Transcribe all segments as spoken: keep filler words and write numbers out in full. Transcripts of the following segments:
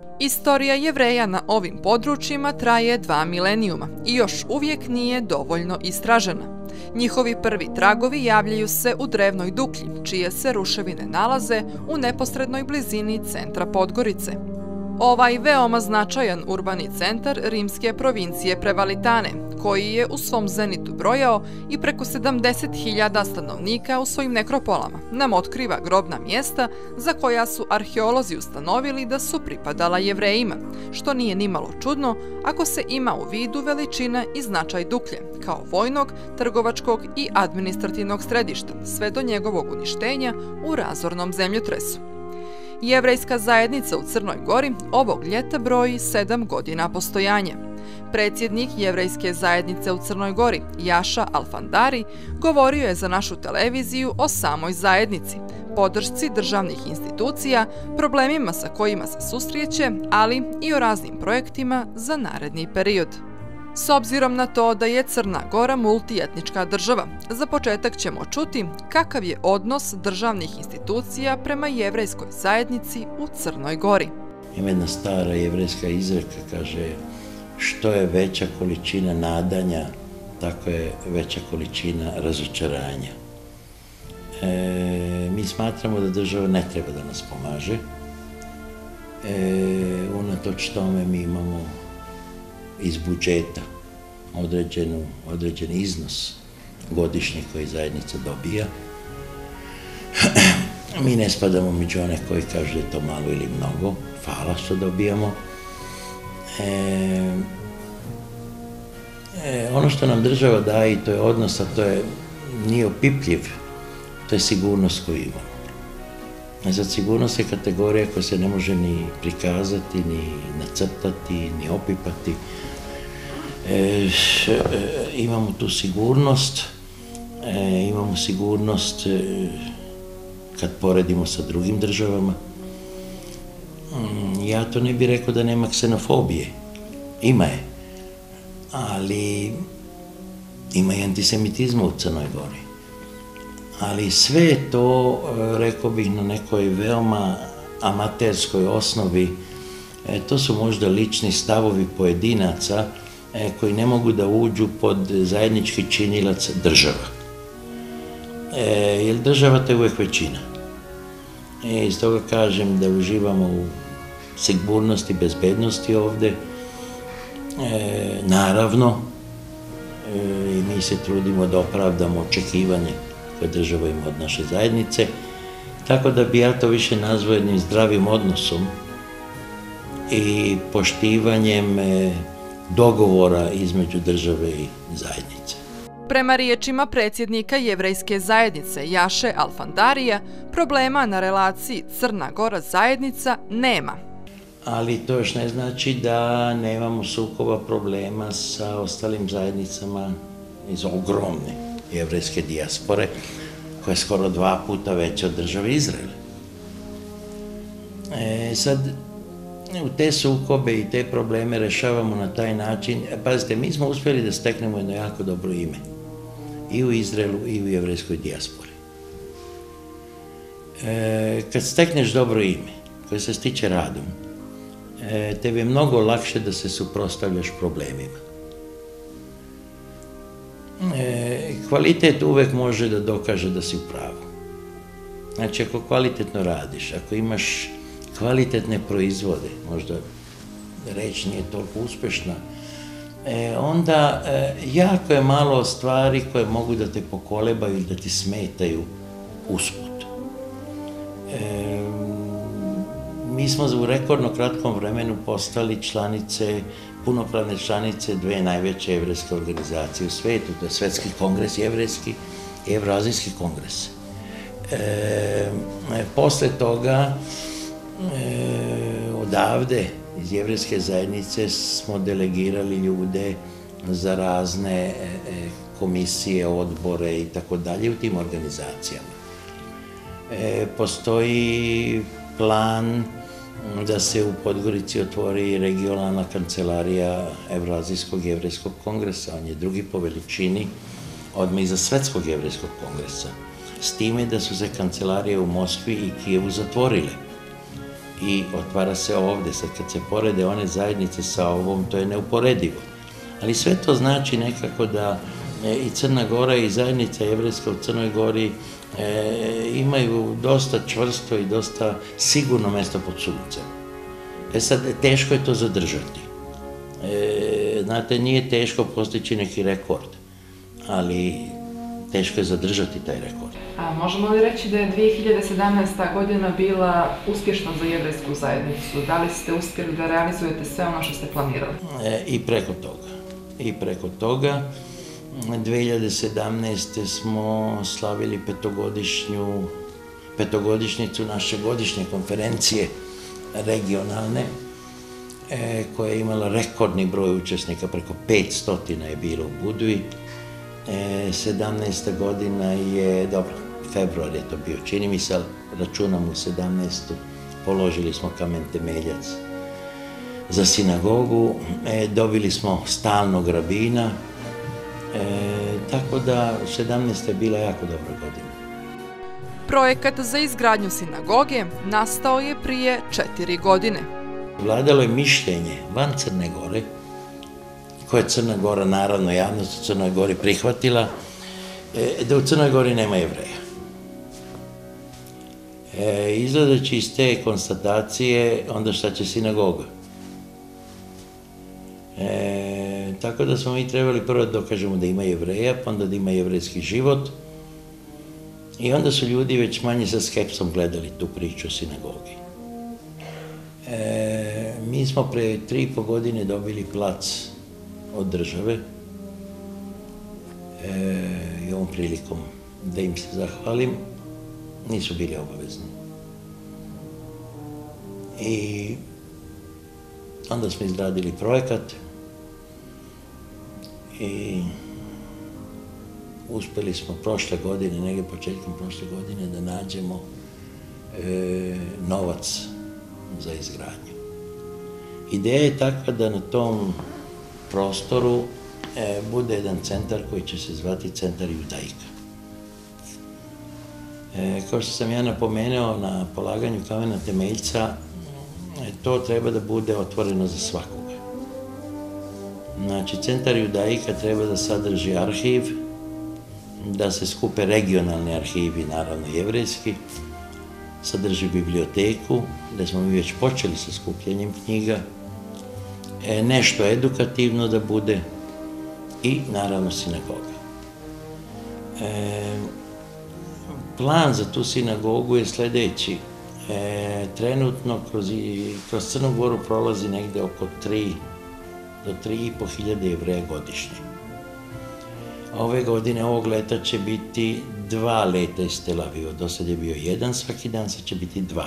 Istorija Jevreja na ovim područjima traje dva milenijuma i još uvijek nije dovoljno istražena. Njihovi prvi tragovi javljaju se u drevnoj Duklji, čije se ruševine nalaze u neposrednoj blizini centra Podgorice. Ovaj veoma značajan urbani centar rimske provincije Prevalitane, koji je u svom zenitu brojao i preko sedamdeset hiljada stanovnika u svojim nekropolama, nam otkriva grobna mjesta za koja su arheolozi ustanovili da su pripadala Jevrejima, što nije nimalo čudno ako se ima u vidu veličina i značaj Duklje, kao vojnog, trgovačkog i administrativnog središta, sve do njegovog uništenja u razornom zemljotresu. Jevrejska zajednica u Crnoj Gori ovog ljeta broji sedam godina postojanja. Predsjednik Jevrejske zajednice u Crnoj Gori, Jaša Alfandari, govorio je za našu televiziju o samoj zajednici, podršci državnih institucija, problemima sa kojima se susreće, ali i o raznim projektima za naredni period. S obzirom na to da je Crna Gora multietnička država, za početak ćemo čuti kakav je odnos državnih institucija prema jevrejskoj zajednici u Crnoj Gori. Ima jedna stara jevrejska izreka, kaže, što je veća količina nadanja, tako je veća količina razočaranja. E, mi smatramo da država ne treba da nas pomaže. E, unatoč tome mi imamo iz budžeta određenu, određen iznos godišnji koji zajednica dobija. Mi ne spadamo među one koji kažu da je to malo ili mnogo, hvala što dobijamo. E, e, ono što nam država daje, i to je odnos, a to je nije opipljiv, to je sigurnost koju imamo. E sad, sigurnost je kategorija koja se ne može ni prikazati, ni nacrtati, ni opipati. E, e, imamo tu sigurnost, e, imamo sigurnost e, kad poredimo sa drugim državama. Mm, ja to ne bih rekao da nema ksenofobije. Ima je. Ali ima i antisemitizma u Crnoj Gori. Ali sve je to, rekao bih, na nekoj veoma amaterskoj osnovi. E, to su možda lični stavovi pojedinaca e, koji ne mogu da uđu pod zajednički činilac država. E, jer država to je uvijek većina. E, iz toga kažem da uživamo u sigurnosti, bezbednosti ovde. E, naravno, e, i mi se trudimo da opravdamo očekivanje koje država ima od naše zajednice, tako da bi ja to više nazvao jednim zdravim odnosom i poštivanjem dogovora između države i zajednice. Prema riječima predsjednika Jevrejske zajednice Jaše Alfandarija, problema na relaciji Crna Gora zajednica nema. Ali to još ne znači da nemamo sukoba problema sa ostalim zajednicama iz ogromne jevrejske dijaspore, koja je skoro dva puta veća od države Izraela. E, sad, u te sukobe i te probleme rešavamo na taj način. Pazite, mi smo uspjeli da steknemo jedno jako dobro ime. I u Izraelu, i u jevrejskoj dijaspori. E, kad stekneš dobro ime, koje se stiče radom, e, tebi je mnogo lakše da se suprotstavljaš problemima. E, kvalitet uvek može da dokaže da si u pravu. Znači, ako kvalitetno radiš, ako imaš kvalitetne proizvode, možda reč nije toliko uspešna, e, onda e, jako je malo stvari koje mogu da te pokolebaju ili da ti smetaju usput. E, mi smo u rekordno kratkom vremenu postali članice, punopravne članice dve najveće jevrejske organizacije u svetu, to je Svetski kongres jevrejski i Evroazijski kongres. E, posle toga, e, odavde, iz jevrejske zajednice, smo delegirali ljude za razne e, komisije, odbore i tako dalje u tim organizacijama. E, postoji plan da se u Podgorici otvori regionalna kancelarija Evroazijskog jevrejskog kongresa. On je drugi po veličini odmah iza Svetskog jevrejskog kongresa. S time da su se kancelarije u Moskvi i Kijevu zatvorile. i otvara se ovdje. Sad kad se porede one zajednice sa ovom, to je neuporedivo. Ali sve to znači nekako da i Crna Gora i zajednica jevrejska u Crnoj Gori e, imaju dosta čvrsto i dosta sigurno mjesto pod suncem. E sad, teško je to zadržati. E, znate, nije teško postići neki rekord, ali teško je zadržati taj rekord. A možemo li reći da je dvije hiljade sedamnaesta. godina bila uspješna za jevrejsku zajednicu? Da li ste uspjeli da realizujete sve ono što ste planirali? E, I preko toga. I preko toga. dvije hiljade sedamnaeste. smo slavili petogodišnju, petogodišnjicu naše godišnje konferencije regionalne, e, koja je imala rekordni broj učesnika, preko petsto je bilo u Budvi. E, sedamnaesta. godina je, dobro, februar je to bio, čini mi se, ali računam u sedamnaestu. položili smo kamen temeljac za sinagogu, e, dobili smo stalnog rabina, e, tako da sedamnaesta. je bila jako dobra godina. Projekat za izgradnju sinagoge nastao je prije četiri godine. Vladalo je mišljenje van Crne Gore, koje je Crna Gora, naravno javnost u Crnoj Gori prihvatila, da u Crnoj Gori nema Jevreja. E, izgledajući iz te konstatacije, onda šta će sinagoga? E, tako da smo mi trebali prvo da dokažemo da ima Jevreja, pa onda da ima jevrejski život. I onda su ljudi već manje sa skepsom gledali tu priču o sinagogi. E, mi smo pre tri i po godine dobili plac od države, e, i ovom prilikom da im se zahvalim, nisu bili obavezni. I onda smo izradili projekat i uspjeli smo prošle godine, negdje početkom prošle godine, da nađemo e, novac za izgradnju. Ideja je takva da na tom prostoru e, bude jedan centar koji će se zvati Centar Judaika. E, kao što sam ja napomenuo na polaganju kamena temeljca, e, to treba da bude otvoreno za svakoga. Znači, Centar Judaika treba da sadrži arhiv, da se skupe regionalni arhivi, naravno jevrejski, sadrži biblioteku, da smo mi već počeli sa skupljanjem knjiga, e, nešto edukativno da bude i naravno sinagoga. E, plan za tu sinagogu je sljedeći. E, trenutno kroz, kroz Crnu Goru prolazi negde oko tri do tri i po hiljade Jevreja godišnje. Ove godine, ovog leta će biti dva leta iz Tel Aviva. Do sad je bio jedan svaki dan, sad će biti dva.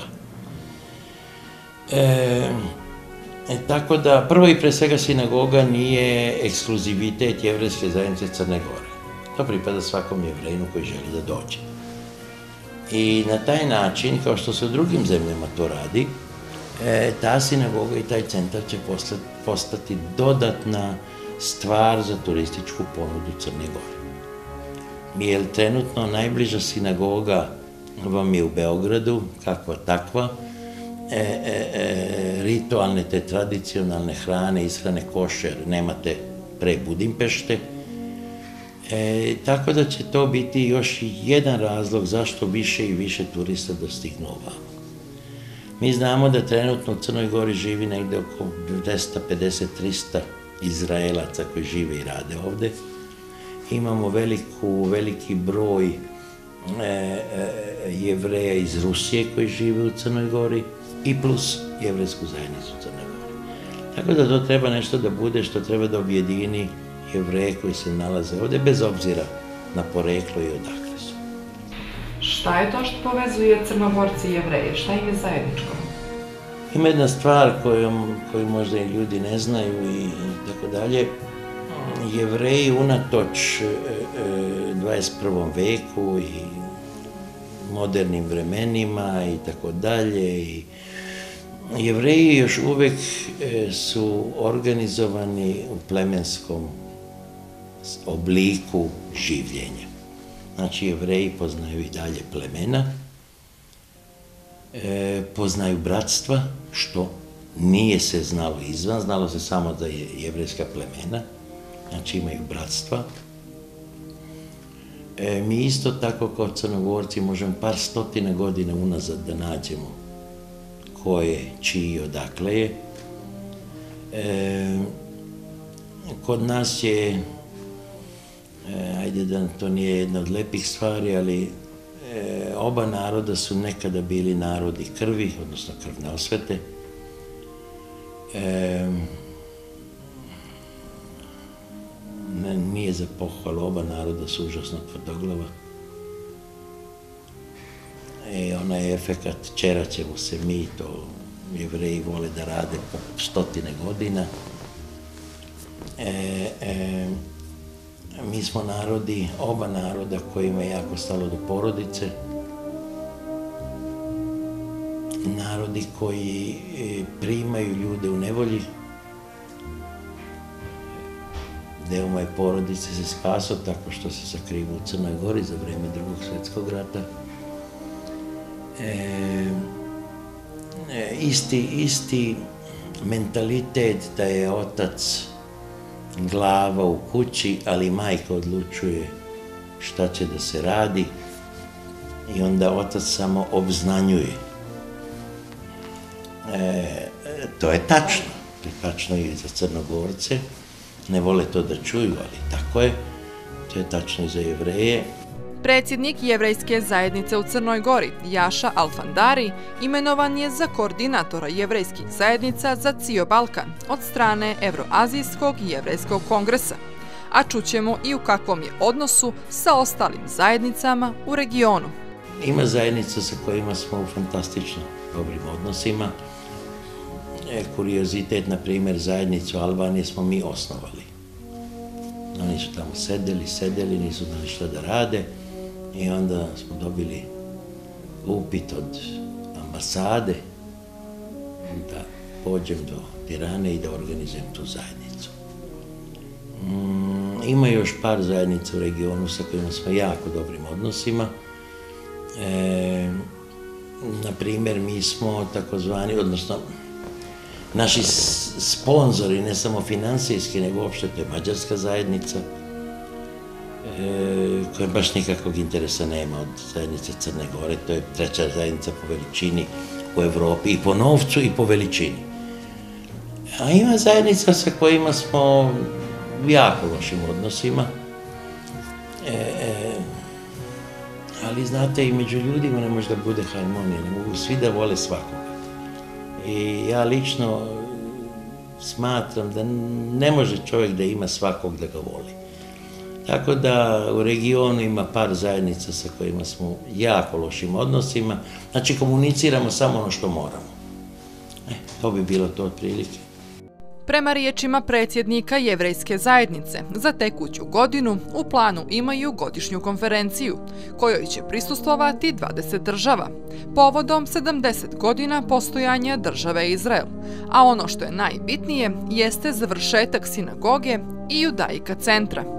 E, e, tako da, prvo i pre svega sinagoga nije ekskluzivitet jevrejske zajednice Crne Gore. To pripada svakom jevrejinu koji želi da dođe. I na taj način, kao što se u drugim zemljama to radi, e, ta sinagoga i taj centar će postati dodatna stvar za turističku ponudu Crne Gore. Jer trenutno najbliža sinagoga vam je u Beogradu, kakva takva, e, e, e, ritualne te tradicionalne hrane, ishrane košer, nemate pre Budimpešte. E, tako da će to biti još jedan razlog zašto više i više turista dostignu ovamo. Mi znamo da trenutno u Crnoj Gori živi negde oko dvesta pedeset do trista Izraelaca koji žive i rade ovde. Imamo veliku, veliki broj e, e, Jevreja iz Rusije koji žive u Crnoj Gori i plus jevrejsku zajednicu u Crnoj Gori. Tako da to treba nešto da bude što treba da objedini Jevreje koji se nalaze ovde, bez obzira na poreklo i odakle su. Šta je to što povezuje Crnogorci i Jevreje? Šta im je zajedničko? Ima jedna stvar koju, koju možda i ljudi ne znaju i tako dalje. Jevreji unatoč dvadeset prvom veku i modernim vremenima i tako dalje, i Jevreji još uvek su organizovani u plemenskom obliku življenja. Znači, Jevreji poznaju i dalje plemena e, poznaju bratstva, što nije se znalo izvan, znalo se samo da je jevrejska plemena, znači imaju bratstva. E, mi isto tako kao Crnogorci možemo par stotina godina unazad da nađemo ko je, čiji, odakle je. E, kod nas je, e, ajde da to nije jedna od lepih stvari, ali e, oba naroda su nekada bili narodi krvi, odnosno krvne osvete. E, ne, nije za pohvalu, oba naroda su užasno tvrdoglava. E, onaj efekat čerat ćemo se mi, to Jevreji vole da rade po stotine godina. E, e, mi smo narodi, oba naroda kojima je jako stalo do porodice. Narodi koji primaju ljude u nevolji. Deo moje porodice se spasao tako što se sakrivo u Crnoj Gori za vreme Drugog svjetskog rata. E, isti, isti mentalitet da je otac glava u kući, ali majka odlučuje šta će da se radi i onda otac samo obznanjuje. E, to je tačno, to je tačno i za Crnogorce, ne vole to da čuju, ali tako je, to je tačno i za Jevreje. Predsjednik Jevrejske zajednice u Crnoj Gori, Jaša Alfandari, imenovan je za koordinatora jevrejskih zajednica za cijel Balkan od strane Evroazijskog jevrejskog kongresa, a čućemo i u kakvom je odnosu sa ostalim zajednicama u regionu. Ima zajednica sa kojima smo u fantastično dobrim odnosima. E, kuriozitet, na primjer, zajednicu Albanije smo mi osnovali. Oni su tamo sedeli, sedeli, nisu znali šta da rade. I onda smo dobili upit od ambasade da pođem do Tirane i da organizujem tu zajednicu. Mm, ima još par zajednica u regionu sa kojima smo jako dobrim odnosima. E, na primjer, mi smo takozvani, odnosno naši sponzori, ne samo finansijski, nego uopšte to je mađarska zajednica, E, koja baš nikakvog interesa nema od zajednice Crne Gore. To je treća zajednica po veličini u Evropi, i po novcu i po veličini. A ima zajednica sa kojima smo u jako lošim odnosima. E, e, ali znate, i među ljudima ne može da bude harmonija, ne mogu svi da vole svakoga. I ja lično smatram da ne može čovjek da ima svakog da ga voli. Tako da u regionu ima par zajednica sa kojima smo u jako lošim odnosima. Znači, komuniciramo samo ono što moramo. E, to bi bilo to otprilike. Prema riječima predsjednika Jevrejske zajednice, za tekuću godinu u planu imaju godišnju konferenciju, kojoj će prisustvovati dvadeset država, povodom sedamdeset godina postojanja države Izrael. A ono što je najbitnije jeste završetak sinagoge i judaika centra.